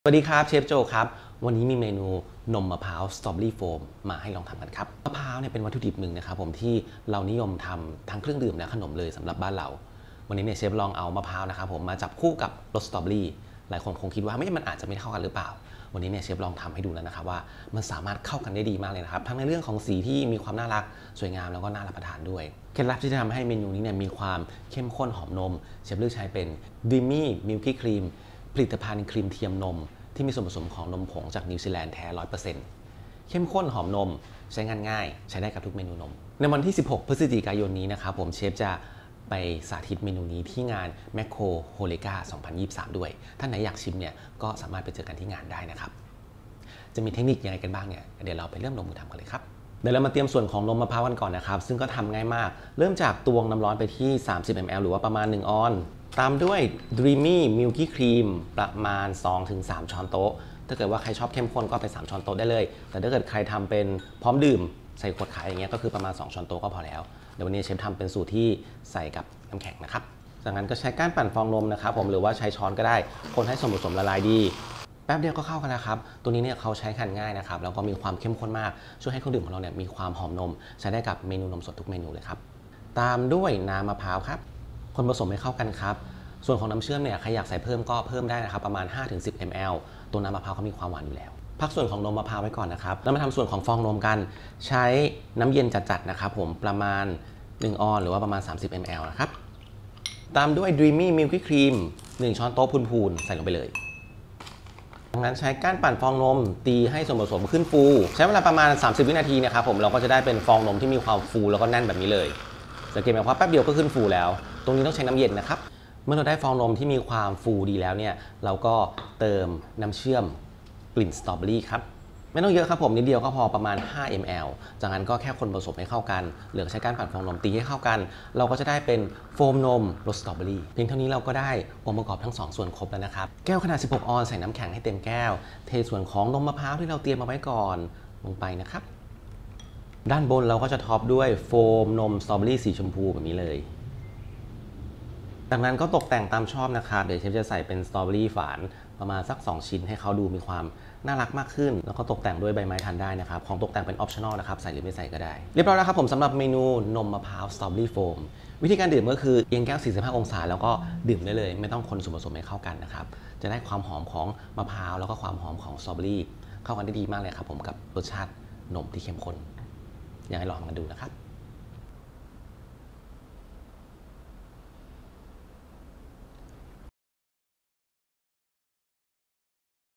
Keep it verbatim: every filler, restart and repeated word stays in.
สวัสดีครับเชฟโจครับวันนี้มีเมนูนมมะพร้าวสตรอเบอรี่โฟมมาให้ลองทำกันครับมะพร้าวเนี่ยเป็นวัตถุดิบหนึ่งนะครับผมที่เรานิยมทำทั้งเครื่องดื่มและขนมเลยสำหรับบ้านเราวันนี้เนี่ยเชฟลองเอามะพร้าวนะครับผมมาจับคู่กับรสสตรอเบอรี่หลายคนคงคิดว่าไม่มันอาจจะไม่เข้ากันหรือเปล่าวันนี้เนี่ยเชฟลองทำให้ดูแล้วนะครับว่ามันสามารถเข้ากันได้ดีมากเลยนะครับทั้งในเรื่องของสีที่มีความน่ารักสวยงามแล้วก็น่ารับประทานด้วยเคล็ดลับที่จะทำให้เมนูนี้เนี่ยมีความเข้มข้นหอมนมเชฟเลือกใช้เป็น Dreamy Milky Cream ผลิตภัณฑ์ครีมเทียมนมที่มีส่วนผสมของนมผงจากนิวซีแลนด์แท้ ร้อยเปอร์เซ็นต์ เข้มข้นหอมนมใช้งานง่ายใช้ได้กับทุกเมนูนมในวันที่สิบหกพฤศจิกายนนี้นะครับผมเชฟจะไปสาธิตเมนูนี้ที่งานแมคโครโฮเลกาสองพันยี่สิบสามด้วยท่านไหนอยากชิมเนี่ยก็สามารถไปเจอกันที่งานได้นะครับจะมีเทคนิคยังไงกันบ้างเนี่ยเดี๋ยวเราไปเริ่มลงมือทำกันเลยครับเดี๋ยวเรามาเตรียมส่วนของนมมะพร้าวกันก่อนนะครับซึ่งก็ทำง่ายมากเริ่มจากตวงน้ำร้อนไปที่สามสิบมิลลิลิตรหรือว่าประมาณหนึ่งออนตามด้วย Dreamy Milky Cream ประมาณ สองถึงสาม ช้อนโต๊ะถ้าเกิดว่าใครชอบเข้มข้นก็ไปสามช้อนโต๊ะได้เลยแต่ถ้าเกิดใครทำเป็นพร้อมดื่มใส่ขวดขายอย่างเงี้ยก็คือประมาณสองช้อนโต๊ะก็พอแล้วเดี๋ยววันนี้เชฟทำเป็นสูตรที่ใส่กับน้ำแข็งนะครับจากนั้นก็ใช้ก้านปั่นฟองนมนะครับผมหรือว่าใช้ช้อนก็ได้คนให้ส่วนผสมละลายดีแป๊บเดียวก็เข้ากันแล้วครับตัวนี้เนี่ยเขาใช้กันง่ายนะครับแล้วก็มีความเข้มข้นมากช่วยให้เครื่องดื่มของเราเนี่ยมีความหอมนมใช้ได้กับเมนูนมสดทุกเมนูเลยครับตามด้วยน้ำมะพร้าวครับคนผสมให้เข้ากันครับส่วนของน้ำเชื่อมเนี่ยใครอยากใส่เพิ่มก็เพิ่มได้นะครับประมาณ ห้าถึงสิบมิลลิลิตร ตัวน้ำมะพร้าวเขามีความหวานอยู่แล้วพักส่วนของนมมะพร้าวไว้ก่อนนะครับแล้วมาทำส่วนของฟองนมกันใช้น้ำเย็นจัดๆนะครับผมประมาณหนึ่งออนหรือว่าประมาณสามสิบมิลลิลิตร นะครับตามด้วย Dreamy Milky Cream หนึ่งช้อนโต๊ะพูนๆใส่ลงไปเลยดังนั้นใช้ก้านปั่นฟองนมตีให้ส่วนผสมขึ้นฟูใช้เวลาประมาณสามสิบวินาทีนะครับผมเราก็จะได้เป็นฟองนมที่มีความฟูแล้วก็แน่นแบบนี้เลยสังเกตไหมว่าแป๊บเดียวก็ขึ้นฟูแล้วตรงนี้ต้องใช้น้ำเย็นนะครับเมื่อเราได้ฟองนมที่มีความฟูดีแล้วเนี่ยเราก็เติมน้ำเชื่อมกลิ่นสตรอเบอรี่ครับไม่ต้องเยอะครับผมนิดเดียวก็พอประมาณห้ามิลลิลิตร จากนั้นก็แค่คนผสมให้เข้ากันเหลือใช้ก้านปั่นฟองนมตีให้เข้ากันเราก็จะได้เป็นโฟมนมรสสตรอเบอรี่เพียงเท่านี้เราก็ได้องค์ประกอบทั้งสองส่วนครบแล้วนะครับแก้วขนาดสิบหกออนใส่น้ำแข็งให้เต็มแก้วเทส่วนของนมมะพร้าวที่เราเตรียมมาไว้ก่อนลงไปนะครับด้านบนเราก็จะท็อปด้วยโฟมนมสตรอเบอรี่สีชมพูแบบนี้เลยจากนั้นก็ตกแต่งตามชอบนะครับเดี๋ยวเชฟจะใส่เป็นสตรอเบอรี่ฝานประมาณสักสองชิ้นให้เขาดูมีความน่ารักมากขึ้นแล้วก็ตกแต่งด้วยใบไม้ทานได้นะครับของตกแต่งเป็นออปชั่นอลนะครับใส่หรือไม่ใส่ก็ได้เรียบร้อยแล้วครับผมสำหรับเมนูนมมะพร้าวสตรอเบอรี่โฟมวิธีการดื่มก็คือเอียงแก้วสี่สิบห้าองศาแล้วก็ดื่มได้เลยไม่ต้องคนส่วนผสมให้เข้ากันนะครับจะได้ความหอมของมะพร้าวแล้วก็ความหอมของสตรอเบอรี่เข้ากันได้ดีมากเลยครับผมกับรสชาตินมที่เข้มข้นอยากให้ลองทำกันดูนะครับ